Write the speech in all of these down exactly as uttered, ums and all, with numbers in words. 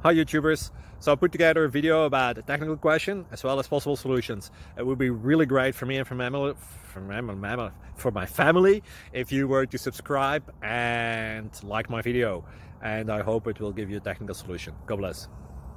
Hi YouTubers! So I put together a video about a technical question as well as possible solutions. It would be really great for me and for, mammal, for, mammal, for my family if you were to subscribe and like my video. And I hope it will give you a technical solution. God bless.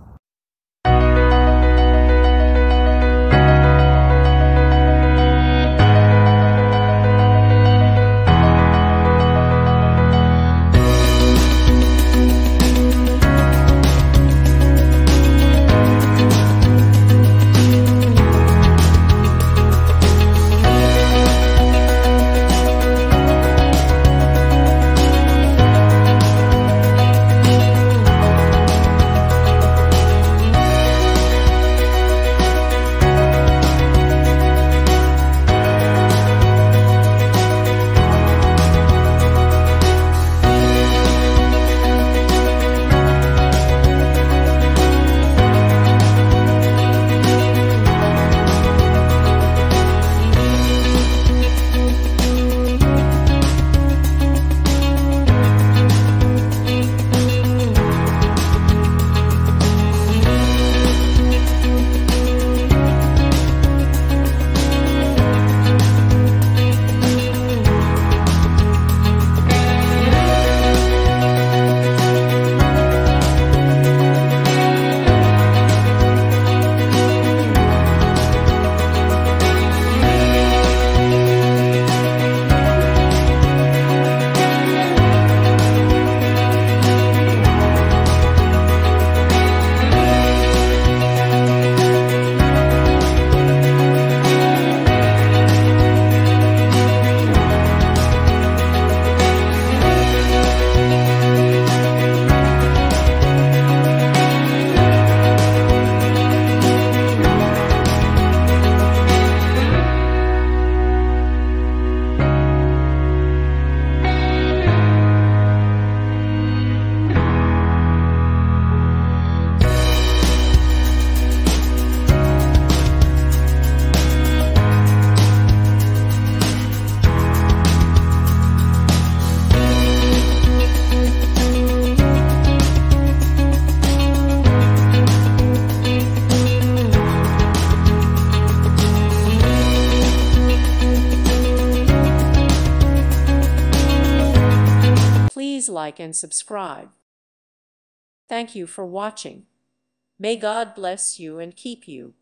Please like and subscribe. Thank you for watching. May God bless you and keep you.